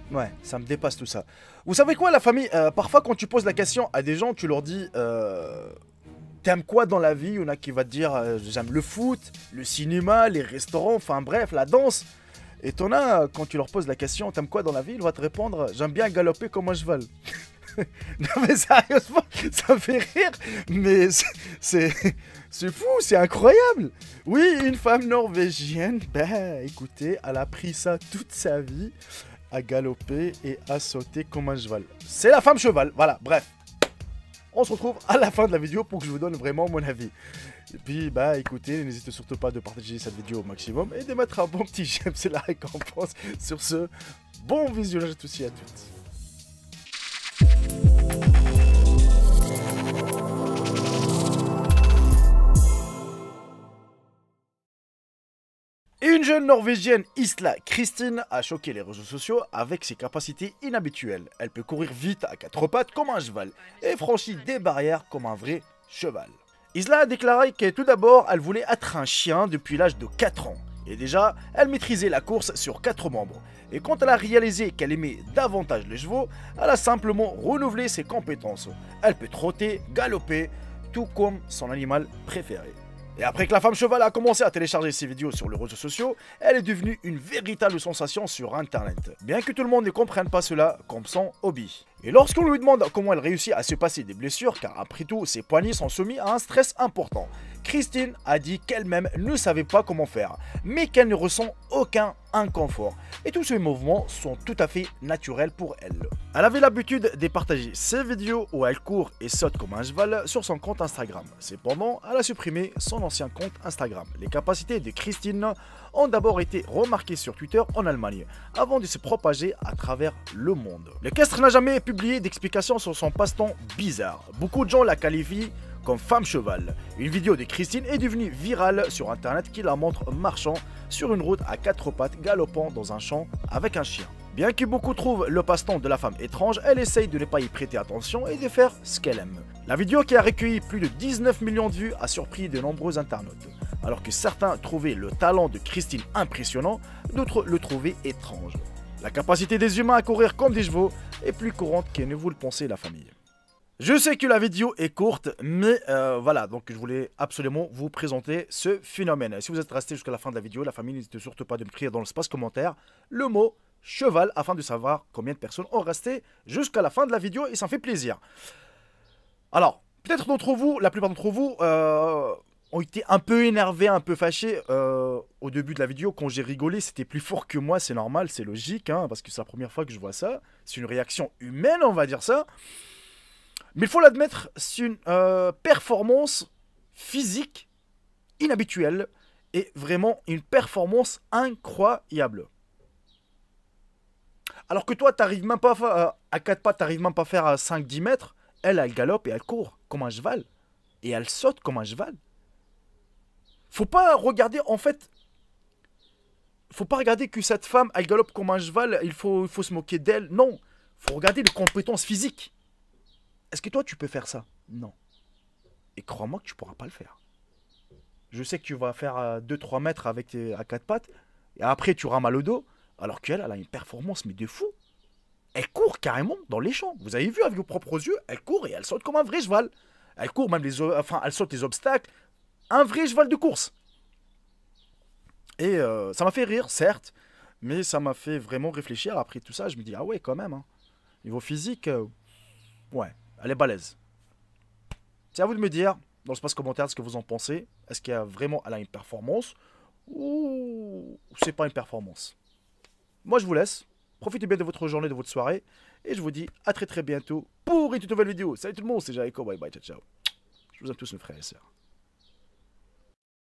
Ouais, ça me dépasse tout ça. Vous savez quoi, la famille? Parfois, quand tu poses la question à des gens, tu leur dis t'aimes quoi dans la vie? Il y en a qui va te dire j'aime le foot, le cinéma, les restaurants, enfin bref, la danse. Et t'en as, quand tu leur poses la question t'aimes quoi dans la vie? Il va te répondre j'aime bien galoper comme un cheval. Non mais sérieusement, ça me fait rire, mais c'est fou, c'est incroyable. Oui, une femme norvégienne, ben écoutez, elle a pris ça toute sa vie, à galoper et à sauter comme un cheval. C'est la femme cheval, voilà, bref. On se retrouve à la fin de la vidéo pour que je vous donne vraiment mon avis. Et puis, bah écoutez, n'hésitez surtout pas de partager cette vidéo au maximum et de mettre un bon petit j'aime, c'est la récompense. Sur ce, bon visionnage à tous et à toutes. Une jeune Norvégienne, Isla Kristin, a choqué les réseaux sociaux avec ses capacités inhabituelles. Elle peut courir vite à quatre pattes comme un cheval et franchit des barrières comme un vrai cheval. Isla a déclaré que tout d'abord, elle voulait être un chien depuis l'âge de 4 ans. Et déjà, elle maîtrisait la course sur 4 membres. Et quand elle a réalisé qu'elle aimait davantage les chevaux, elle a simplement renouvelé ses compétences. Elle peut trotter, galoper, tout comme son animal préféré. Et après que la femme cheval a commencé à télécharger ses vidéos sur les réseaux sociaux, elle est devenue une véritable sensation sur internet. Bien que tout le monde ne comprenne pas cela comme son hobby. Et lorsqu'on lui demande comment elle réussit à se passer des blessures, car après tout ses poignets sont soumis à un stress important, Kristin a dit qu'elle-même ne savait pas comment faire, mais qu'elle ne ressent aucun inconfort. Et tous ces mouvements sont tout à fait naturels pour elle. Elle avait l'habitude de partager ses vidéos où elle court et saute comme un cheval sur son compte Instagram. Cependant, elle a supprimé son ancien compte Instagram. Les capacités de Kristin ont d'abord été remarquées sur Twitter en Allemagne, avant de se propager à travers le monde. L'équestre n'a jamais publié d'explications sur son passe-temps bizarre. Beaucoup de gens la qualifient comme femme cheval. Une vidéo de Kristin est devenue virale sur internet qui la montre marchant sur une route à quatre pattes galopant dans un champ avec un chien. Bien que beaucoup trouvent le passe-temps de la femme étrange, elle essaye de ne pas y prêter attention et de faire ce qu'elle aime. La vidéo qui a recueilli plus de 19 millions de vues a surpris de nombreux internautes. Alors que certains trouvaient le talent de Kristin impressionnant, d'autres le trouvaient étrange. La capacité des humains à courir comme des chevaux est plus courante que ne vous le pensez la famille. Je sais que la vidéo est courte, mais voilà, donc je voulais absolument vous présenter ce phénomène. Si vous êtes resté jusqu'à la fin de la vidéo, la famille, n'hésitez surtout pas de m'écrire dans l'espace commentaire le mot cheval afin de savoir combien de personnes ont resté jusqu'à la fin de la vidéo et ça me fait plaisir. Alors, peut-être d'entre vous, la plupart d'entre vous ont été un peu énervés, un peu fâchés au début de la vidéo. Quand j'ai rigolé, c'était plus fort que moi, c'est normal, c'est logique, hein, parce que c'est la première fois que je vois ça. C'est une réaction humaine, on va dire ça. Mais il faut l'admettre, c'est une performance physique inhabituelle et vraiment une performance incroyable. Alors que toi, t'arrives même pas à 4 pattes, t'arrives même pas à faire à 5-10 mètres. Elle galope et elle court comme un cheval. Et elle saute comme un cheval. Faut pas regarder, en fait, faut pas regarder que cette femme, elle galope comme un cheval, il faut se moquer d'elle. Non, faut regarder les compétences physiques. Est-ce que toi, tu peux faire ça? Non. Et crois-moi que tu pourras pas le faire. Je sais que tu vas faire 2-3 mètres avec à 4 pattes, et après tu auras mal au dos, alors qu'elle, elle a une performance, mais de fou. Elle court carrément dans les champs. Vous avez vu avec vos propres yeux, elle court et elle saute comme un vrai cheval. Elle court même enfin, elle saute les obstacles. Un vrai cheval de course. Et ça m'a fait rire, certes, mais ça m'a fait vraiment réfléchir. Après tout ça, je me dis, ah ouais, quand même. Hein. Niveau physique, ouais, elle est balèze. C'est à vous de me dire dans l'espace commentaire ce que vous en pensez. Est-ce qu'elle a vraiment elle a une performance ou c'est pas une performance? Moi, je vous laisse. Profitez bien de votre journée, de votre soirée. Et je vous dis à très bientôt pour une toute nouvelle vidéo. Salut tout le monde, c'est Jaiko. Bye bye, ciao ciao. Je vous aime tous mes frères et sœurs.